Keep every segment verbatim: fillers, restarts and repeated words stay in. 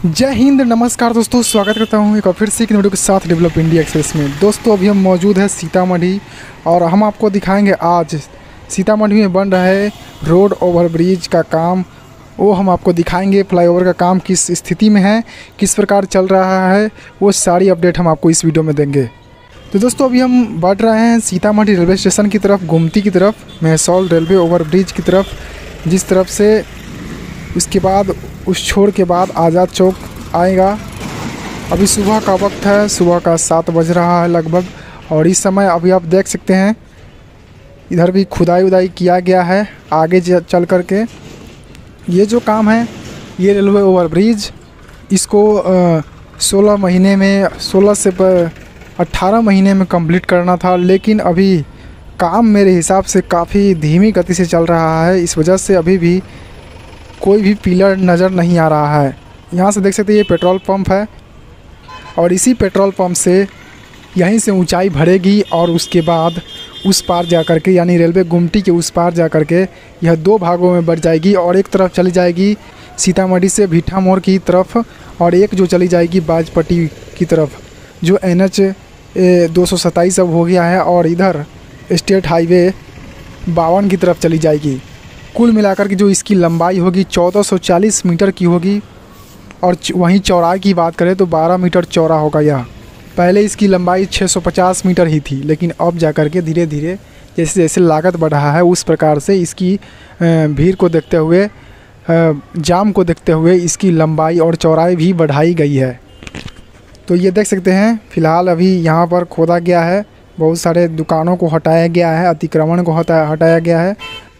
जय हिंद, नमस्कार दोस्तों। स्वागत करता हूं एक और फिर से एक वीडियो के साथ डेवलप इंडिया एक्सप्रेस में। दोस्तों अभी हम मौजूद है सीतामढ़ी और हम आपको दिखाएंगे आज सीतामढ़ी में बन रहे रोड ओवरब्रिज का काम। वो हम आपको दिखाएंगे फ्लाईओवर का काम किस स्थिति में है, किस प्रकार चल रहा है, वो सारी अपडेट हम आपको इस वीडियो में देंगे। तो दोस्तों अभी हम बढ़ रहे हैं सीतामढ़ी रेलवे स्टेशन की तरफ, गोमती की तरफ, मेहसौल रेलवे ओवरब्रिज की तरफ, जिस तरफ से उसके बाद उस छोर के बाद आज़ाद चौक आएगा। अभी सुबह का वक्त है, सुबह का सात बज रहा है लगभग, और इस समय अभी आप देख सकते हैं इधर भी खुदाई उदाई किया गया है। आगे चल कर के ये जो काम है, ये रेलवे ओवरब्रिज, इसको सोलह महीने में सोलह से अट्ठारह महीने में कंप्लीट करना था, लेकिन अभी काम मेरे हिसाब से काफ़ी धीमी गति से चल रहा है। इस वजह से अभी भी कोई भी पिलर नज़र नहीं आ रहा है। यहाँ से देख सकते हैं ये पेट्रोल पंप है, और इसी पेट्रोल पंप से यहीं से ऊंचाई भरेगी और उसके बाद उस पार जा कर के, यानी रेलवे गुमटी के उस पार जा कर के यह दो भागों में बढ़ जाएगी, और एक तरफ चली जाएगी सीतामढ़ी से भीठा मोड़ की तरफ, और एक जो चली जाएगी बाजपट्टी की तरफ, जो एन एच दो सौ सत्ताईस अब हो गया है, और इधर स्टेट हाईवे बावन की तरफ चली जाएगी। कुल मिलाकर के जो इसकी लंबाई होगी चौदह सौ चालीस मीटर की होगी, और वहीं चौड़ाई की बात करें तो बारह मीटर चौड़ा होगा यह। पहले इसकी लंबाई छह सौ पचास मीटर ही थी, लेकिन अब जाकर के धीरे धीरे जैसे जैसे लागत बढ़ रहा है, उस प्रकार से इसकी भीड़ को देखते हुए, जाम को देखते हुए इसकी लंबाई और चौड़ाई भी बढ़ाई गई है। तो ये देख सकते हैं फ़िलहाल अभी यहाँ पर खोदा गया है, बहुत सारे दुकानों को हटाया गया है, अतिक्रमण को हटा हटाया गया है,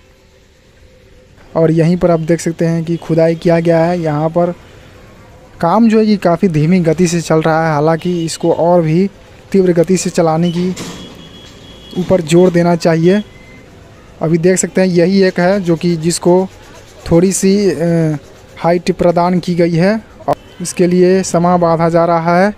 और यहीं पर आप देख सकते हैं कि खुदाई किया गया है। यहाँ पर काम जो है कि काफ़ी धीमी गति से चल रहा है, हालांकि इसको और भी तीव्र गति से चलाने की ऊपर जोर देना चाहिए। अभी देख सकते हैं यही एक है जो कि जिसको थोड़ी सी हाइट प्रदान की गई है, और इसके लिए समय बांधा जा रहा है।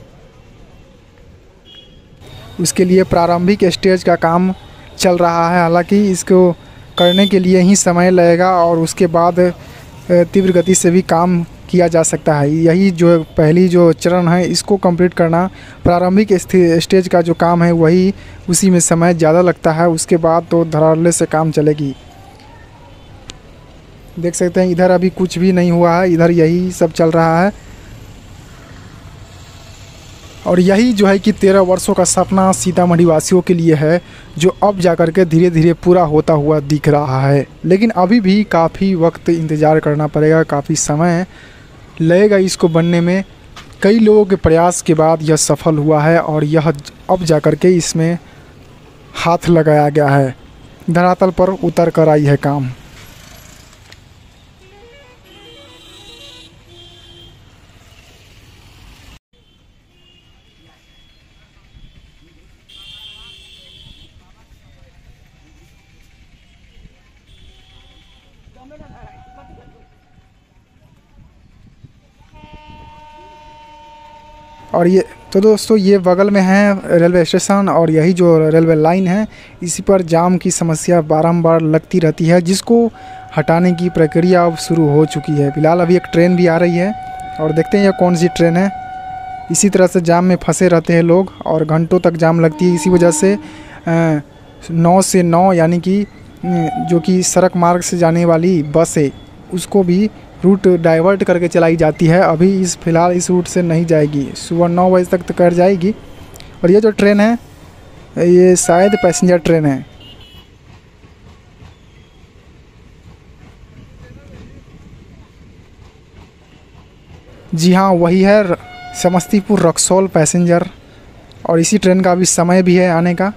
उसके लिए प्रारंभिक स्टेज का काम चल रहा है, हालांकि इसको करने के लिए ही समय लगेगा, और उसके बाद तीव्र गति से भी काम किया जा सकता है। यही जो पहली जो चरण है, इसको कंप्लीट करना, प्रारंभिक स्टेज का जो काम है वही, उसी में समय ज़्यादा लगता है। उसके बाद तो धड़ल्ले से काम चलेगी। देख सकते हैं इधर अभी कुछ भी नहीं हुआ है, इधर यही सब चल रहा है, और यही जो है कि तेरह वर्षों का सपना सीतामढ़ी वासियों के लिए है, जो अब जाकर के धीरे धीरे पूरा होता हुआ दिख रहा है। लेकिन अभी भी काफ़ी वक्त इंतज़ार करना पड़ेगा, काफ़ी समय लगेगा इसको बनने में। कई लोगों के प्रयास के बाद यह सफल हुआ है, और यह अब जाकर के इसमें हाथ लगाया गया है, धरातल पर उतर कर आई है काम। और ये तो दोस्तों ये बगल में है रेलवे स्टेशन, और यही जो रेलवे लाइन है, इसी पर जाम की समस्या बारंबार लगती रहती है, जिसको हटाने की प्रक्रिया अब शुरू हो चुकी है। फिलहाल अभी एक ट्रेन भी आ रही है, और देखते हैं यह कौन सी ट्रेन है। इसी तरह से जाम में फंसे रहते हैं लोग, और घंटों तक जाम लगती है। इसी वजह से नौ से नौ यानी कि जो कि सड़क मार्ग से जाने वाली बस है, उसको भी रूट डाइवर्ट करके चलाई जाती है। अभी इस फ़िलहाल इस रूट से नहीं जाएगी, सुबह नौ बजे तक तो कर जाएगी। और ये जो ट्रेन है, ये शायद पैसेंजर ट्रेन है। जी हाँ, वही है, समस्तीपुर रक्सौल पैसेंजर, और इसी ट्रेन का अभी समय भी है आने का।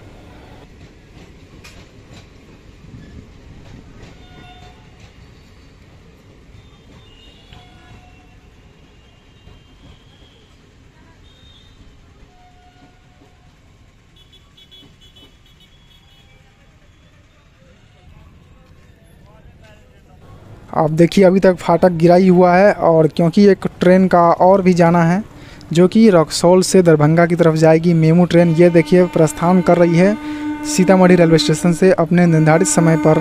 आप देखिए अभी तक फाटक गिरा ही हुआ है, और क्योंकि एक ट्रेन का और भी जाना है जो कि रक्सौल से दरभंगा की तरफ जाएगी, मेमू ट्रेन। ये देखिए प्रस्थान कर रही है सीतामढ़ी रेलवे स्टेशन से अपने निर्धारित समय पर।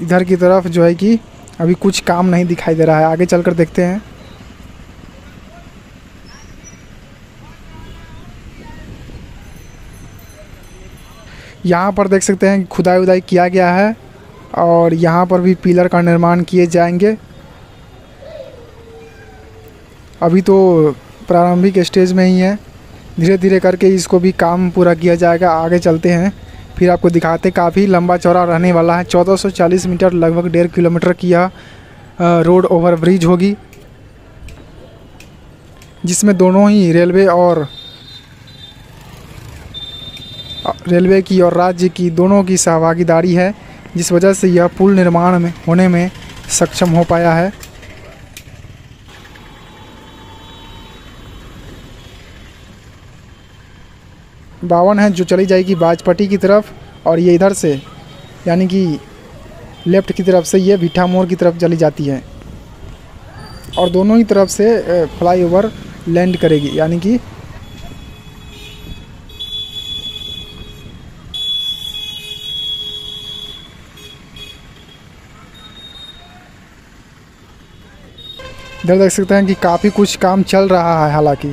इधर की तरफ जो है कि अभी कुछ काम नहीं दिखाई दे रहा है। आगे चलकर देखते हैं। यहाँ पर देख सकते हैं खुदाई उदाई किया गया है और यहाँ पर भी पिलर का निर्माण किए जाएंगे। अभी तो प्रारंभिक स्टेज में ही है, धीरे धीरे करके इसको भी काम पूरा किया जाएगा। आगे चलते हैं फिर आपको दिखाते। काफ़ी लंबा चौड़ा रहने वाला है। चौदह सौ चालीस मीटर लगभग डेढ़ किलोमीटर की यह रोड ओवर ब्रिज होगी, जिसमें दोनों ही रेलवे और रेलवे की और राज्य की दोनों की सहभागीदारी है, जिस वजह से यह पुल निर्माण में होने में सक्षम हो पाया है। बावन है जो चली जाएगी बाजपट्टी की तरफ, और ये इधर से यानी कि लेफ़्ट की तरफ से ये भीठा मोड़ की तरफ चली जाती है और दोनों ही तरफ से फ्लाईओवर लैंड करेगी। यानी कि इधर देख सकते हैं कि काफ़ी कुछ काम चल रहा है। हालांकि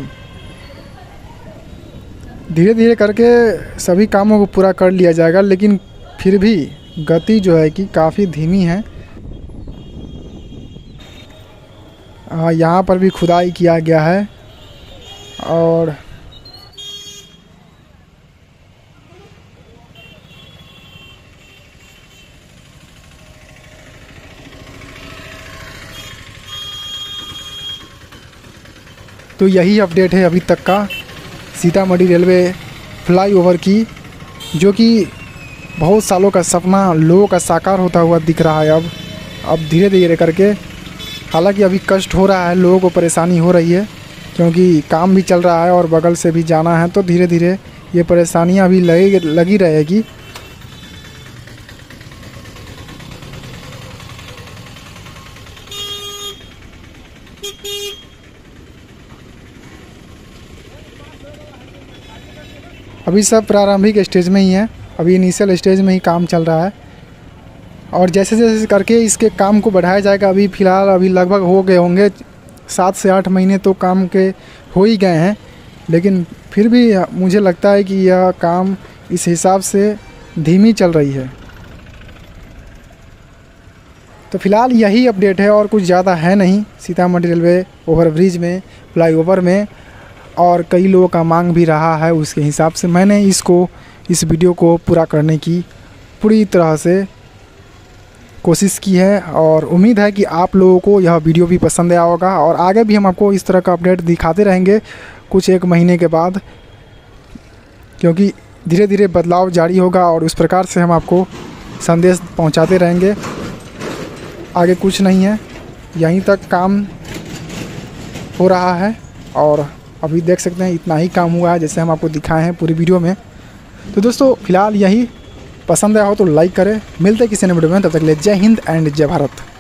धीरे धीरे करके सभी कामों को पूरा कर लिया जाएगा, लेकिन फिर भी गति जो है कि काफ़ी धीमी है। यहाँ पर भी खुदाई किया गया है और तो यही अपडेट है अभी तक का सीतामढ़ी रेलवे फ्लाईओवर की, जो कि बहुत सालों का सपना लोगों का साकार होता हुआ दिख रहा है। अब अब धीरे धीरे करके, हालांकि अभी कष्ट हो रहा है, लोगों को परेशानी हो रही है क्योंकि काम भी चल रहा है और बगल से भी जाना है, तो धीरे धीरे ये परेशानियां भी लगी लगी रहेगी। अभी सब प्रारंभिक स्टेज में ही है, अभी इनिशियल स्टेज में ही काम चल रहा है और जैसे जैसे करके इसके काम को बढ़ाया जाएगा। अभी फ़िलहाल अभी लगभग हो गए होंगे सात से आठ महीने तो काम के हो ही गए हैं, लेकिन फिर भी मुझे लगता है कि यह काम इस हिसाब से धीमी चल रही है। तो फ़िलहाल यही अपडेट है और कुछ ज़्यादा है नहीं सीतामढ़ी रेलवे ओवरब्रिज में, फ्लाईओवर में, और कई लोगों का मांग भी रहा है। उसके हिसाब से मैंने इसको इस वीडियो को पूरा करने की पूरी तरह से कोशिश की है और उम्मीद है कि आप लोगों को यह वीडियो भी पसंद आया होगा। और आगे भी हम आपको इस तरह का अपडेट दिखाते रहेंगे कुछ एक महीने के बाद, क्योंकि धीरे धीरे बदलाव जारी होगा और उस प्रकार से हम आपको संदेश पहुंचाते रहेंगे। आगे कुछ नहीं है, यहीं तक काम हो रहा है और अभी देख सकते हैं इतना ही काम हुआ है जैसे हम आपको दिखाए हैं पूरी वीडियो में। तो दोस्तों फ़िलहाल यही, पसंद आया हो तो लाइक करें। मिलते हैं किसी नए वीडियो में, तब तक के लिए जय हिंद एंड जय भारत।